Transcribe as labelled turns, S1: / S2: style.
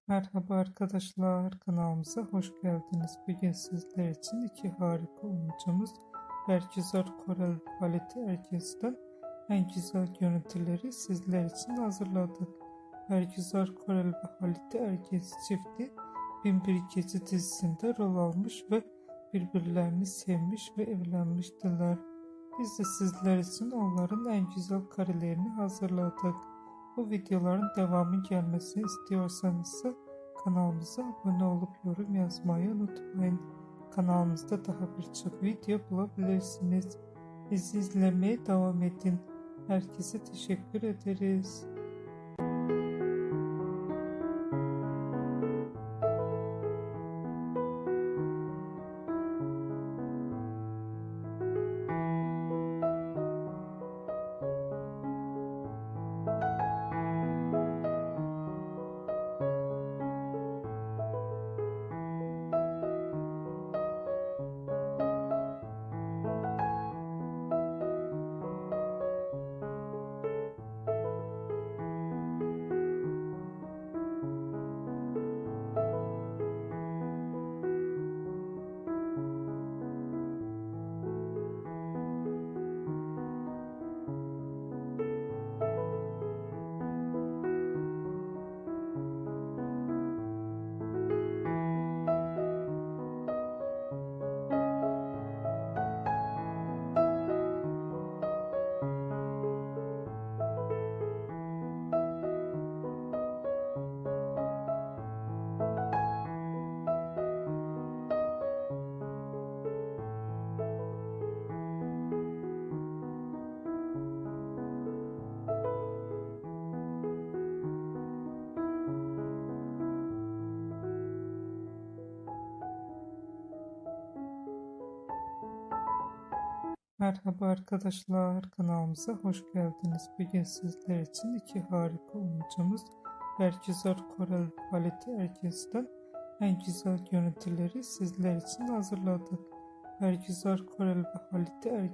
S1: Merhaba arkadaşlar, kanalımıza hoş geldiniz. Bugün sizler için iki harika oyuncumuz Bergüzar Korel ve Halit Ergez'den en güzel görüntüleri sizler için hazırladık. Bergüzar Korel ve Halit Ergez çifti Binbir Gece dizisinde rol almış ve birbirlerini sevmiş ve evlenmiştiler. Biz de sizler için onların en güzel karelerini hazırladık. Bu videoların devamı gelmesini istiyorsanız kanalımıza abone olup yorum yazmayı unutmayın. Kanalımızda daha birçok video bulabilirsiniz. Bizi izlemeye devam edin. Herkese teşekkür ederiz. Merhaba arkadaşlar, kanalımıza hoş geldiniz. Bugün sizler için iki harika oyuncumuz Bergüzar Korel ve Halit Ergez'den en güzel görüntüleri sizler için hazırladık. Bergüzar Korel ve Halit Ergez